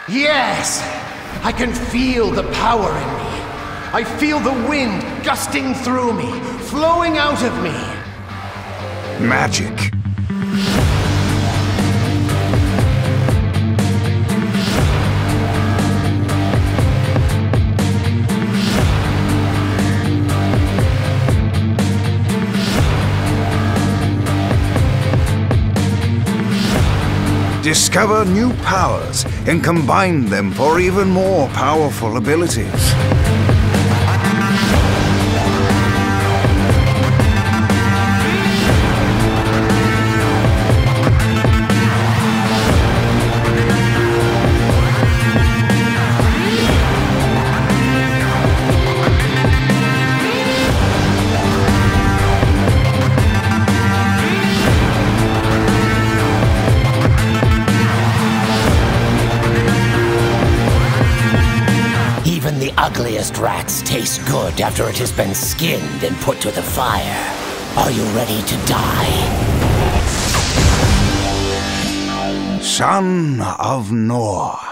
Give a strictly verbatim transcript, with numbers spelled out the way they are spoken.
Yes! I can feel the power in me. I feel the wind gusting through me, flowing out of me. Magic. Discover new powers and combine them for even more powerful abilities. Even the ugliest rats taste good after it has been skinned and put to the fire. Are you ready to die? Son of Nor.